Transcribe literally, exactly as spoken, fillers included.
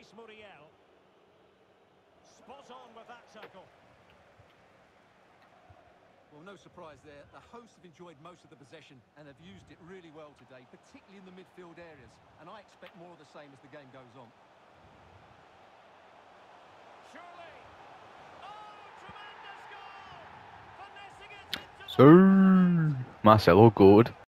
Luis Muriel. Spot on with that tackle. Well, no surprise there. The hosts have enjoyed most of the possession and have used it really well today, particularly in the midfield areas. And I expect more of the same as the game goes on. Surely. Oh, tremendous goal! Finessing it into So, Marcelo good.